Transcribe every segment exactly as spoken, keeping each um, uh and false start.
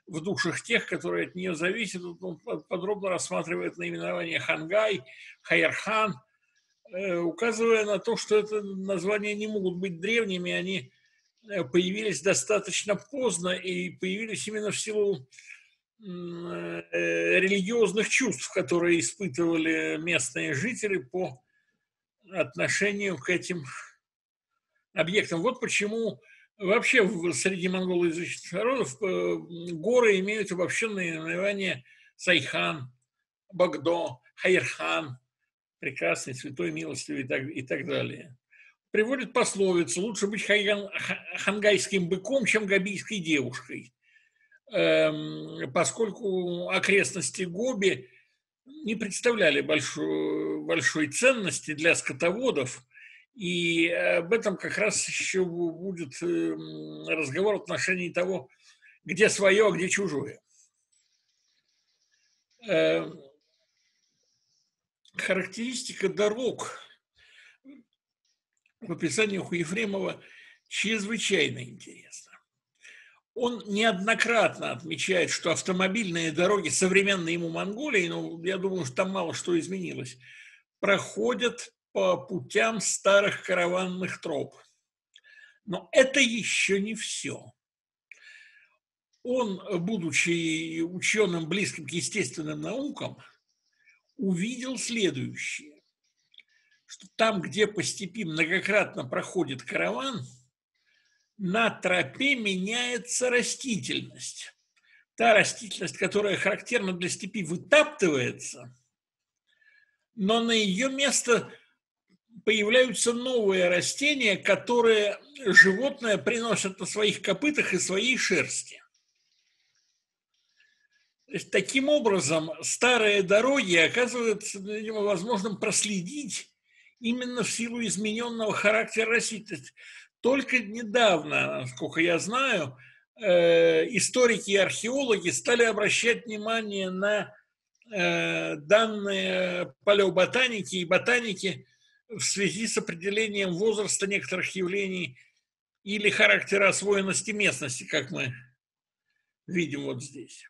в душах тех, которые от нее зависят. Он подробно рассматривает наименование Хангай, Хайерхан, указывая на то, что это названия не могут быть древними, они появились достаточно поздно и появились именно в силу религиозных чувств, которые испытывали местные жители по отношению к этим объектам. Вот почему вообще среди монголоязычных народов горы имеют обобщенные наименования Сайхан, Багдо, Хайерхан, прекрасный, святой, милостивый и так, и так далее. Приводит пословицу: лучше быть хайган, хангайским быком, чем гобийской девушкой, эм, поскольку окрестности Гоби не представляли большой, большой ценности для скотоводов, и об этом как раз еще будет разговор в отношении того, где свое, а где чужое. Характеристика дорог в описании у Ефремова чрезвычайно интересна. Он неоднократно отмечает, что автомобильные дороги современной ему Монголии, ну, я думаю, что там мало что изменилось, проходят по путям старых караванных троп. Но это еще не все. Он, будучи ученым, близким к естественным наукам, увидел следующее, что там, где по степи многократно проходит караван, на тропе меняется растительность. Та растительность, которая характерна для степи, вытаптывается, но на ее место появляются новые растения, которые животное приносит на своих копытах и своей шерсти. То есть, таким образом, старые дороги оказывается, видимо, возможным проследить именно в силу измененного характера растительности. Только недавно, насколько я знаю, э, историки и археологи стали обращать внимание на э, данные палеоботаники и ботаники в связи с определением возраста некоторых явлений или характера освоенности местности, как мы видим вот здесь.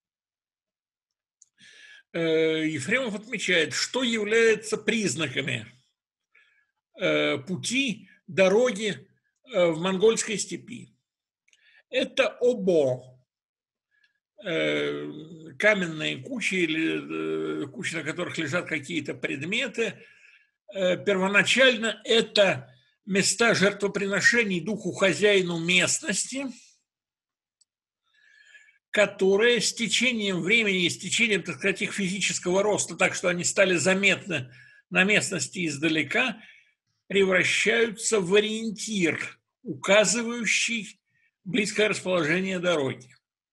Э, Ефремов отмечает, что является признаками э, пути, дороги в монгольской степи. Это обо, каменные кучи или кучи, на которых лежат какие-то предметы. Первоначально это места жертвоприношений духу хозяину местности, которые с течением времени, с течением, так сказать, их физического роста, так что они стали заметны на местности издалека, превращаются в ориентир, указывающий близкое расположение дороги.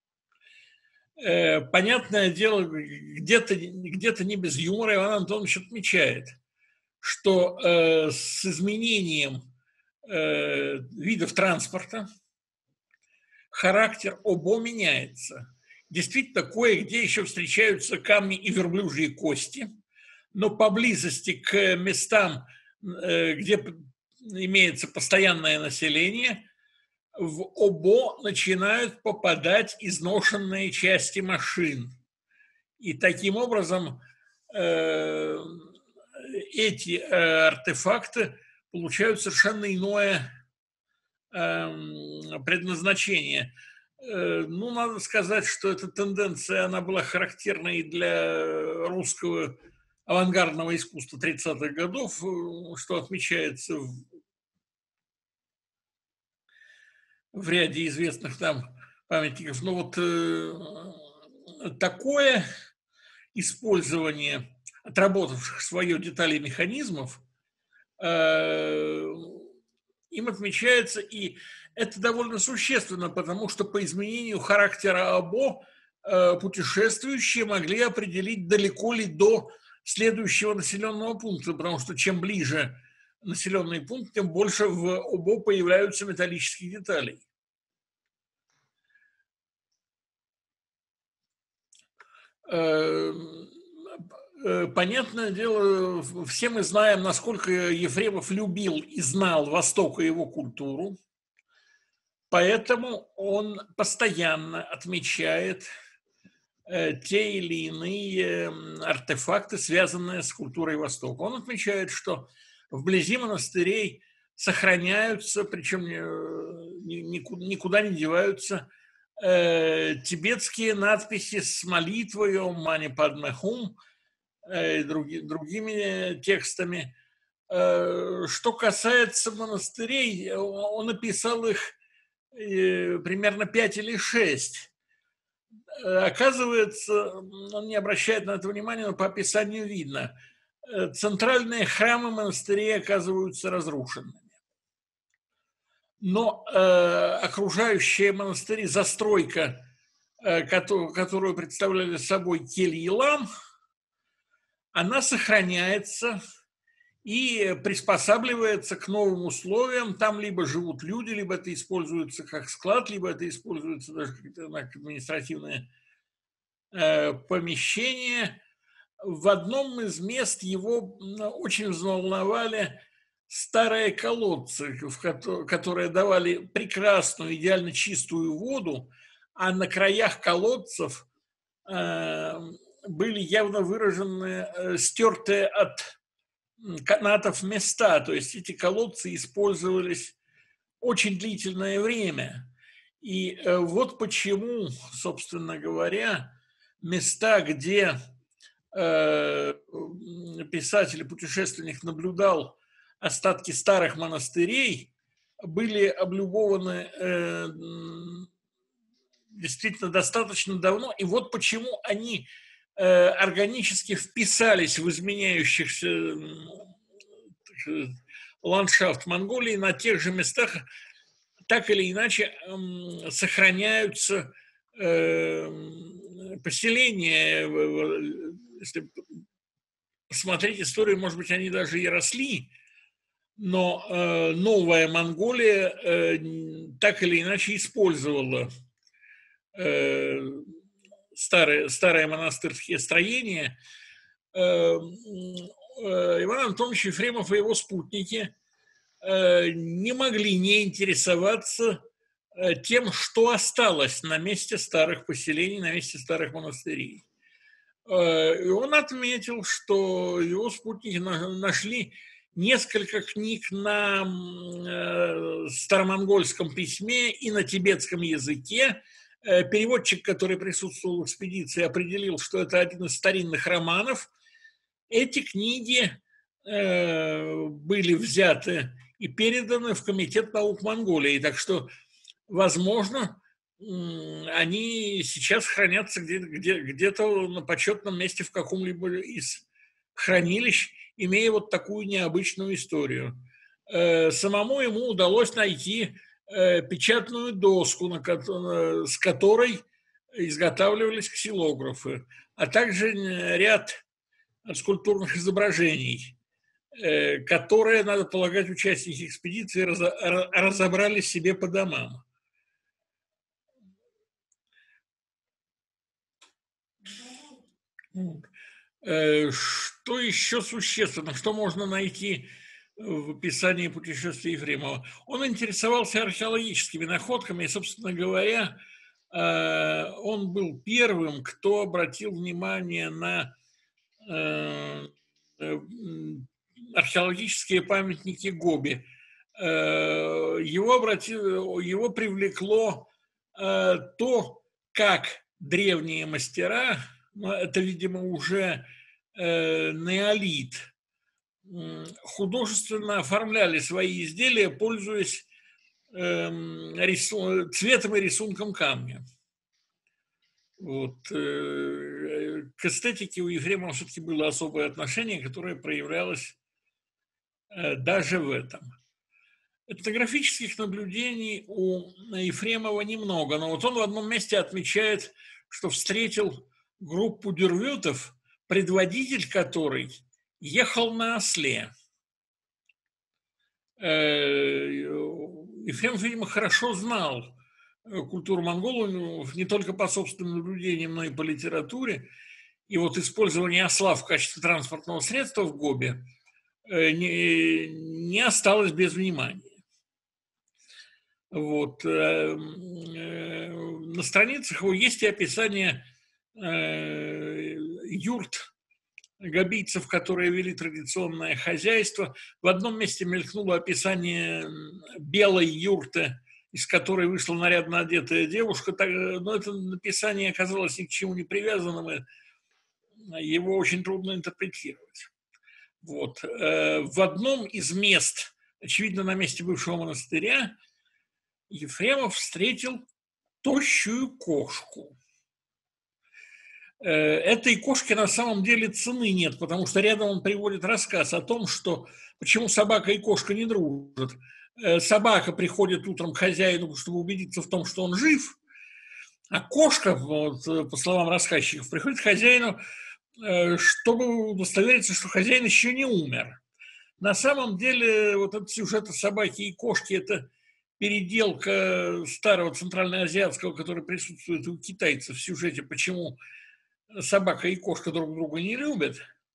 Понятное дело, где-то где-то не без юмора Иван Антонович отмечает, что с изменением видов транспорта характер обо меняется. Действительно, кое-где еще встречаются камни и верблюжьи кости, но поблизости к местам, где имеется постоянное население, в обо начинают попадать изношенные части машин. И таким образом э, эти э, артефакты получают совершенно иное э, предназначение. Э, ну, надо сказать, что эта тенденция, она была характерна и для русского авангардного искусства тридцатых годов, что отмечается в в ряде известных нам памятников. Но вот э, такое использование отработавших свое деталей механизмов э, им отмечается, и это довольно существенно, потому что по изменению характера обо э, путешествующие могли определить, далеко ли до следующего населенного пункта, потому что чем ближе населенный пункт, тем больше в обо появляются металлических деталей. Понятное дело, все мы знаем, насколько Ефремов любил и знал Восток и его культуру. Поэтому он постоянно отмечает э, те или иные м, артефакты, связанные с культурой Востока. Он отмечает, что вблизи монастырей сохраняются, причем э, ни- нику- никуда не деваются, э, тибетские надписи с молитвой «Ом Мани Падме Хум», э, и други- другими текстами. Э, Что касается монастырей, э, он описал их э, примерно пять или шесть. Э, Оказывается, он не обращает на это внимания, но по описанию видно, э, центральные храмы монастырей оказываются разрушенными. Но э, окружающие монастыри, застройка, э, которую, которую представляли собой кельи лам, она сохраняется и приспосабливается к новым условиям. Там либо живут люди, либо это используется как склад, либо это используется даже как административное э, помещение. В одном из мест его очень взволновали старые колодцы, в кото- которые давали прекрасную, идеально чистую воду, а на краях колодцев э, были явно выражены э, стертые от канатов места, то есть эти колодцы использовались очень длительное время. И э, вот почему, собственно говоря, места, где э, писатель и путешественник наблюдал остатки старых монастырей, были облюбованы э, действительно достаточно давно. И вот почему они э, органически вписались в изменяющихся ландшафт Монголии на тех же местах, так или иначе сохраняются э, поселения. Если посмотреть историю, может быть, они даже и росли, но э, новая Монголия э, так или иначе использовала э, старые, старые монастырские строения. Э, э, Иван Антонович Ефремов и его спутники э, не могли не интересоваться э, тем, что осталось на месте старых поселений, на месте старых монастырей. Э, И он отметил, что его спутники нашли несколько книг на э, старомонгольском письме и на тибетском языке. Э, Переводчик, который присутствовал в экспедиции, определил, что это один из старинных романов. Эти книги э, были взяты и переданы в Комитет наук Монголии. Так что, возможно, они сейчас хранятся где- где- где-то на почетном месте в каком-либо из хранилищ, имея вот такую необычную историю. Э, Самому ему удалось найти э, печатную доску, на ко- с которой изготавливались ксилографы, а также ряд скульптурных изображений, э, которые, надо полагать, участники экспедиции разобрали себе по домам. Э, Что еще существенно, что можно найти в описании путешествия Ефремова? Он интересовался археологическими находками, и, собственно говоря, э, он был первым, кто обратил внимание на э, э, археологические памятники Гоби. Э, Его, обратил, его привлекло э, то, как древние мастера, ну, это, видимо, уже э, неолит, художественно оформляли свои изделия, пользуясь эм, рису- цветом и рисунком камня. Вот. э, К эстетике у Ефремова все-таки было особое отношение, которое проявлялось э, даже в этом. Этнографических наблюдений у Ефремова немного, но вот он в одном месте отмечает, что встретил группу дюрвютов, предводитель которой ехал на осле. Ефремов, видимо, хорошо знал культуру монголов не только по собственным наблюдениям, но и по литературе. И вот использование осла в качестве транспортного средства в Гобе не, не осталось без внимания. Вот. На страницах его есть и описание юрт габийцев, которые вели традиционное хозяйство. В одном месте мелькнуло описание белой юрты, из которой вышла нарядно одетая девушка, но это написание оказалось ни к чему не привязанным, и его очень трудно интерпретировать. Вот. В одном из мест, очевидно, на месте бывшего монастыря, Ефремов встретил тощую кошку. Этой кошке на самом деле цены нет, потому что рядом он приводит рассказ о том, что почему собака и кошка не дружат. Собака приходит утром к хозяину, чтобы убедиться в том, что он жив, а кошка, вот, по словам рассказчиков, приходит к хозяину, чтобы удостовериться, что хозяин еще не умер. На самом деле вот этот сюжет о собаке и кошке – это переделка старого центральноазиатского, который присутствует у китайцев в сюжете, почему собака и кошка друг друга не любят.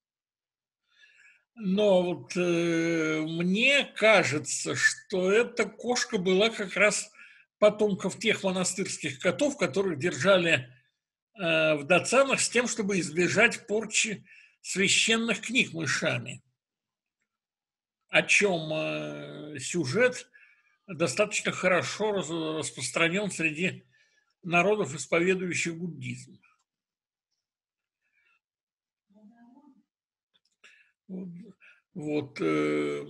Но вот э, мне кажется, что эта кошка была как раз потомков тех монастырских котов, которых держали э, в Дацанах с тем, чтобы избежать порчи священных книг мышами, о чем э, сюжет достаточно хорошо распространен среди народов, исповедующих буддизм. Вот. Э,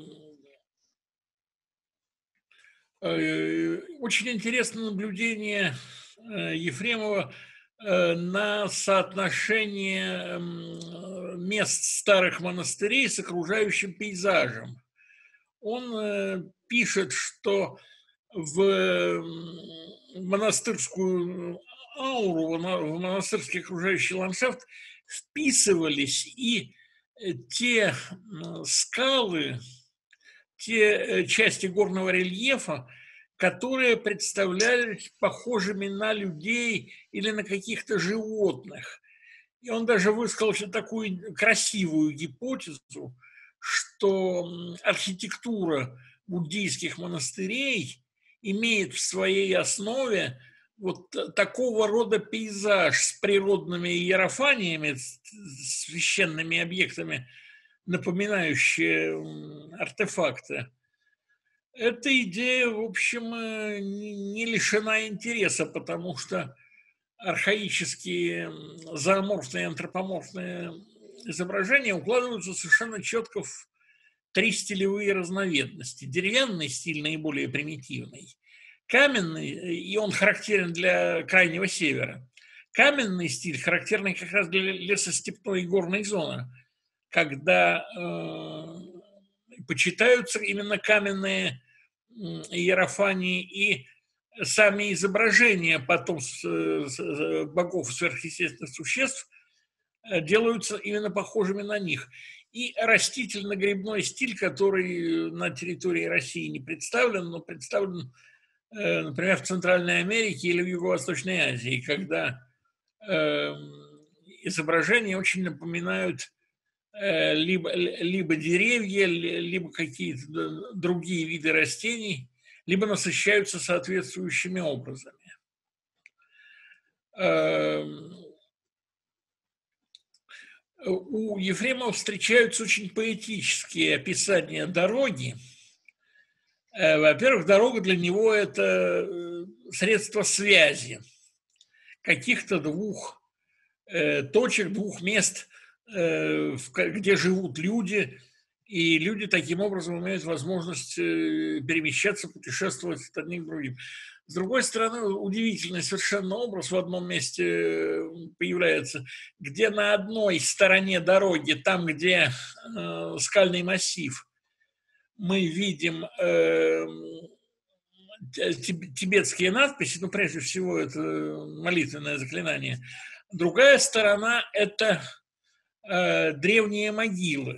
э, очень интересное наблюдение э, Ефремова э, на соотношение э, мест старых монастырей с окружающим пейзажем. Он э, пишет, что в монастырскую ауру, в монастырский окружающий ландшафт вписывались и те скалы, те части горного рельефа, которые представлялись похожими на людей или на каких-то животных. И он даже высказал такую красивую гипотезу, что архитектура буддийских монастырей имеет в своей основе вот такого рода пейзаж с природными иерофаниями, с священными объектами, напоминающие артефакты. Эта идея, в общем, не лишена интереса, потому что архаические зооморфные, антропоморфные изображения укладываются совершенно четко в три стилевые разновидности. Деревянный стиль наиболее примитивный, каменный, и он характерен для Крайнего Севера. Каменный стиль характерный как раз для лесостепной и горной зоны, когда э, почитаются именно каменные иерофании и сами изображения потом богов сверхъестественных существ делаются именно похожими на них. И растительно-грибной стиль, который на территории России не представлен, но представлен, например, в Центральной Америке или в Юго-Восточной Азии, когда изображения очень напоминают либо, либо деревья, либо какие-то другие виды растений, либо насыщаются соответствующими образами. У Ефремова встречаются очень поэтические описания дороги. Во-первых, дорога для него – это средство связи каких-то двух точек, двух мест, где живут люди, и люди таким образом имеют возможность перемещаться, путешествовать от одних к другим. С другой стороны, удивительный совершенно образ в одном месте появляется, где на одной стороне дороги, там, где э, скальный массив, мы видим э, тибетские надписи, ну, прежде всего, это молитвенное заклинание. Другая сторона – это э, древние могилы.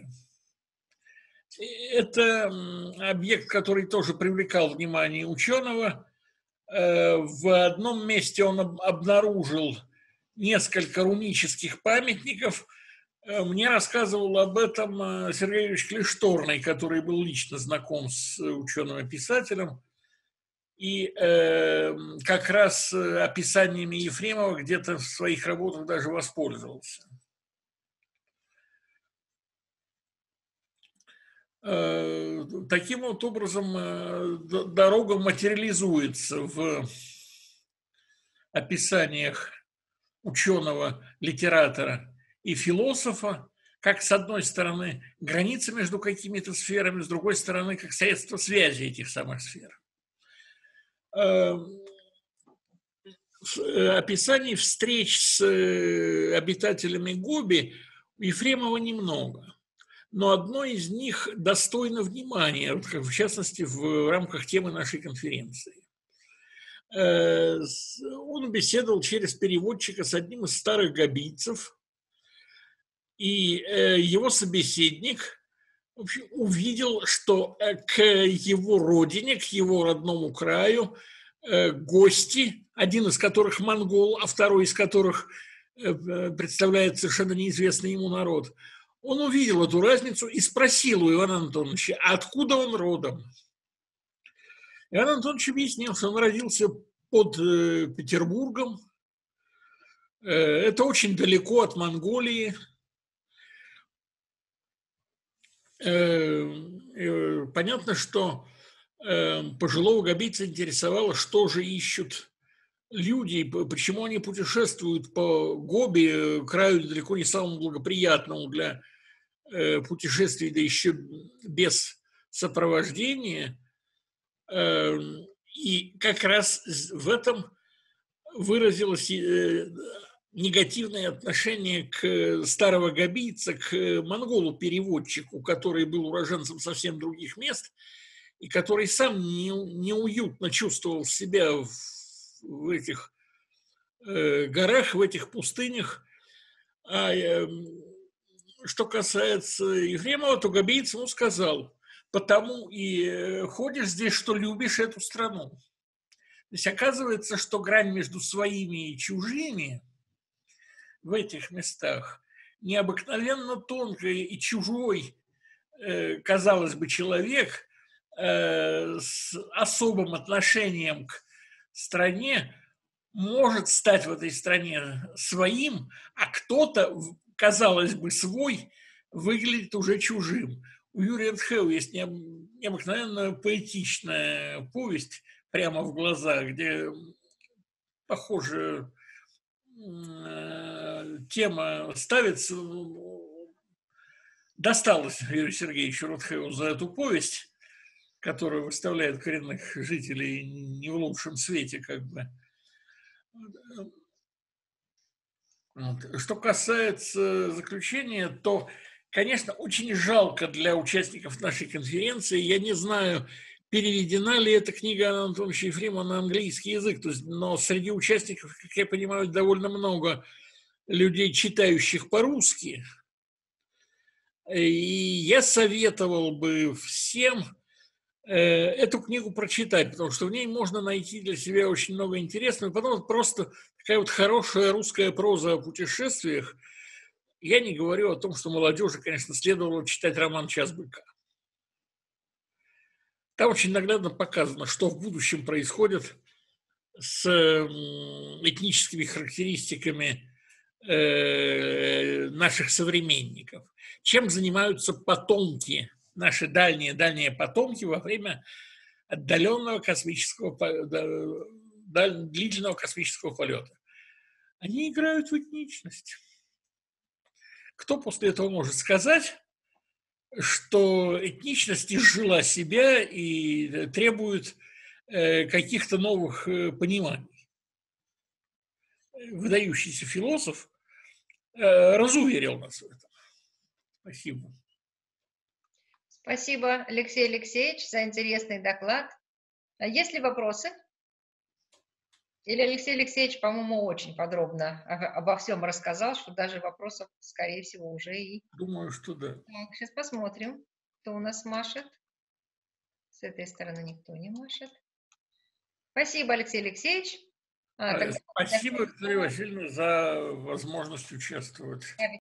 Это объект, который тоже привлекал внимание ученого. В одном месте он обнаружил несколько рунических памятников. Мне рассказывал об этом Сергей Ильич Клишторный, который был лично знаком с ученым и писателем. и э, как раз описаниями Ефремова где-то в своих работах даже воспользовался. Э, таким вот образом э, дорога материализуется в описаниях ученого, литератора и философа, как, с одной стороны, граница между какими-то сферами, с другой стороны, как средство связи этих самых сфер. Описаний встреч с обитателями Гоби у Ефремова немного, но одно из них достойно внимания, в частности, в рамках темы нашей конференции. Он беседовал через переводчика с одним из старых гобийцев, и его собеседник, в общем, увидел, что к его родине, к его родному краю гости, один из которых монгол, а второй из которых представляет совершенно неизвестный ему народ, он увидел эту разницу и спросил у Ивана Антоновича, откуда он родом. Иван Антонович объяснил, что он родился под Петербургом. Это очень далеко от Монголии. Понятно, что пожилого гобийца интересовало, что же ищут люди, почему они путешествуют по Гоби, краю далеко не самому благоприятному для путешествий, да еще без сопровождения. И как раз в этом выразилось негативное отношение к старого гобийца, к монголу-переводчику, который был уроженцем совсем других мест, и который сам не, неуютно чувствовал себя в, в этих э, горах, в этих пустынях. А э, что касается Ефремова, то гобиец ему сказал, потому и ходишь здесь, что любишь эту страну. То есть оказывается, что грань между своими и чужими в этих местах необыкновенно тонкая, и чужой, э, казалось бы, человек с особым отношением к стране может стать в этой стране своим, а кто-то, казалось бы, свой, выглядит уже чужим. У Юрия Ндхэу есть необыкновенно поэтичная повесть «Прямо в глаза», где, похоже, тема ставится. Досталось Юрию Сергеевичу Ндхэу за эту повесть, которая выставляет коренных жителей не в лучшем свете, как бы. Вот. Что касается заключения, то, конечно, очень жалко для участников нашей конференции. Я не знаю, переведена ли эта книга Ивана Антоновича Ефремова на английский язык, то есть, но среди участников, как я понимаю, довольно много людей, читающих по-русски. И я советовал бы всем эту книгу прочитать, потому что в ней можно найти для себя очень много интересного. Потом просто такая вот хорошая русская проза о путешествиях. Я не говорю о том, что молодежи, конечно, следовало читать роман «Час быка». Там очень наглядно показано, что в будущем происходит с этническими характеристиками наших современников. Чем занимаются потомки, наши дальние-дальние потомки во время отдаленного космического, длительного космического полета. Они играют в этничность. Кто после этого может сказать, что этничность изжила себя и требует каких-то новых пониманий? Выдающийся философ разуверил нас в этом. Спасибо. Спасибо, Алексей Алексеевич, за интересный доклад. Есть ли вопросы? Или Алексей Алексеевич, по-моему, очень подробно обо всем рассказал, что даже вопросов, скорее всего, уже и... Думаю, что да. Так, сейчас посмотрим, кто у нас машет. С этой стороны никто не машет. Спасибо, Алексей Алексеевич. А, Спасибо, Виктория Васильевна, за возможность участвовать.